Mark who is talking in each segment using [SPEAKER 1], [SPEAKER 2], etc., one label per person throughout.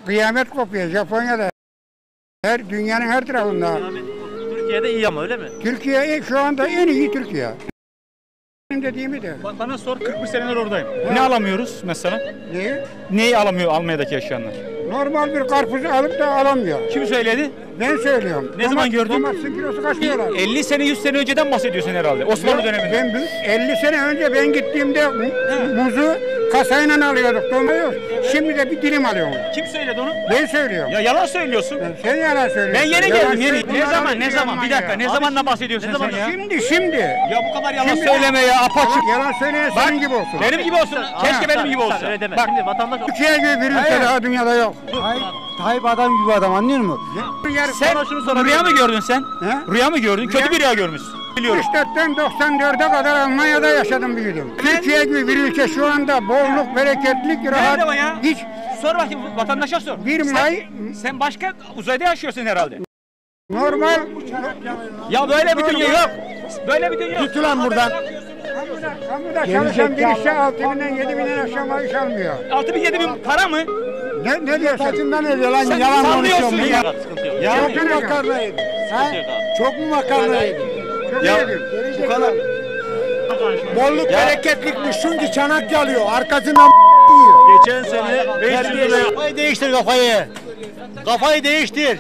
[SPEAKER 1] Kıyamet kopuyor Japonya'da. Dünyanın her tarafında.
[SPEAKER 2] Türkiye'de iyi ama öyle mi?
[SPEAKER 1] Türkiye şu anda en iyi Türkiye. Benim dediğimi de.
[SPEAKER 3] Bana sor, 41 seneler oradayım. Ne alamıyoruz mesela?
[SPEAKER 1] Neyi?
[SPEAKER 3] Neyi alamıyor Almanya'daki yaşayanlar?
[SPEAKER 1] Normal bir karpuzu alıp da alamıyor.
[SPEAKER 3] Kim söyledi?
[SPEAKER 1] Ben söylüyorum.
[SPEAKER 3] Ne zaman gördün?
[SPEAKER 1] Domatesin kilosu kaç diyorlar?
[SPEAKER 3] 50 sene 100 sene önceden bahsediyorsun herhalde. Osmanlı döneminde.
[SPEAKER 1] Ben 50 sene önce ben gittiğimde muzu kasayla alıyorduk. Domates. Şimdi de bir dilim alıyorum.
[SPEAKER 3] Kim söyledi onu?
[SPEAKER 1] Ben söylüyorum.
[SPEAKER 3] Ya yalan söylüyorsun.
[SPEAKER 1] Sen yalan söylüyorsun.
[SPEAKER 3] Ben yeni
[SPEAKER 1] Yalan
[SPEAKER 3] geldim yeni.
[SPEAKER 1] söylüyorsun.
[SPEAKER 3] Ne zaman? Bir dakika. Ne zamandan bahsediyorsun sen ya?
[SPEAKER 1] Şimdi.
[SPEAKER 3] Ya bu kadar yalan
[SPEAKER 1] Şimdi-
[SPEAKER 3] söyleme ya. Apaçık.
[SPEAKER 1] Yalan söyleyen
[SPEAKER 3] Bak,
[SPEAKER 1] senin gibi olsun.
[SPEAKER 3] Benim gibi olsun. Keşke benim gibi olsa.
[SPEAKER 2] Öyle deme.
[SPEAKER 3] Bak.
[SPEAKER 2] Şimdi vatandaş
[SPEAKER 1] Türkiye gibi bir ülke daha dünyada yok.
[SPEAKER 4] Tayyip adam gibi adam, anlıyor musun?
[SPEAKER 3] Sen rüya mı gördün sen?
[SPEAKER 1] He?
[SPEAKER 3] Rüya mı gördün? Kötü bir rüya görmüşsün. Biliyorum.
[SPEAKER 1] 64'ten 94'e kadar Almanya'da yaşadım, büyüdüm. Türkiye gibi bir ülke şu anda bolluk, bereketlik, rahat.
[SPEAKER 3] Nerede o ya?
[SPEAKER 1] Hiç
[SPEAKER 3] Sor bakayım vatandaşa sor.
[SPEAKER 1] bir may
[SPEAKER 3] Sen başka uzayda yaşıyorsun herhalde.
[SPEAKER 1] normal.
[SPEAKER 3] Ya böyle bir dünya yok. Böyle bir dünya yok.
[SPEAKER 4] Git ulan buradan.
[SPEAKER 1] Kamuda çalışan bir işe 6.000'den 7.000'den aşağı maaş almıyor.
[SPEAKER 3] 6.000-7.000 para mı?
[SPEAKER 1] Ne diyorsun?
[SPEAKER 4] Saçından ediyor lan,
[SPEAKER 3] Sen
[SPEAKER 4] yalan
[SPEAKER 3] sallıyorsun
[SPEAKER 4] konuşuyorsun
[SPEAKER 3] ya.
[SPEAKER 4] ya.
[SPEAKER 2] sıkıntı yok.
[SPEAKER 4] Çok
[SPEAKER 1] Yalan
[SPEAKER 4] mu makarna yedin?
[SPEAKER 2] Sıkıntı yok abi.
[SPEAKER 4] Çok mu makarna yedin?
[SPEAKER 1] Çok
[SPEAKER 3] Ya-
[SPEAKER 1] iyiydi.
[SPEAKER 4] Bu kadar. Bolluk bereketlikmiş, çünkü Çanakkale alıyor. Arkasından yiyor.
[SPEAKER 5] Geçen sene 500 liraya kafayı değiştir kafayı. Kafayı değiştir.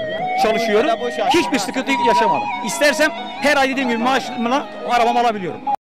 [SPEAKER 3] Çalışıyorum. Hiçbir sıkıntı yaşamadım. İstersem her ay dediğim gibi maaşımla arabamı alabiliyorum.